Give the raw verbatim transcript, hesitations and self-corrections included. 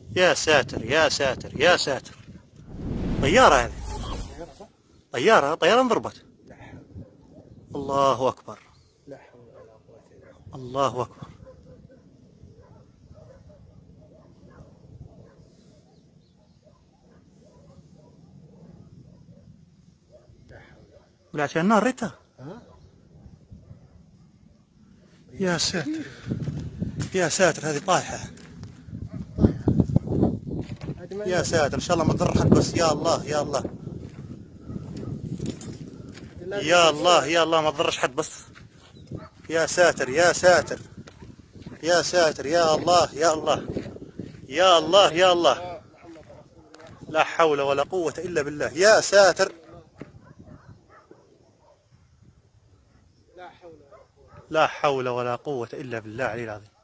يا ساتر يا ساتر يا ساتر. طيارة هذه. طيارة طيارة انضربت. الله أكبر. لا حول ولا قوة إلا بالله. الله أكبر. لا حول ولا ولا عشان النار ريتها. ها؟ يا ساتر يا ساتر هذه طايحة. يا ساتر ان شاء الله ما تضر حد بس. يا الله يا الله يا الله يا الله ما تضرش حد بس. يا ساتر يا ساتر يا ساتر يا الله يا الله يا الله يا الله. لا حول ولا قوة إلا بالله. يا ساتر. لا حول ولا قوة إلا بالله العلي العظيم.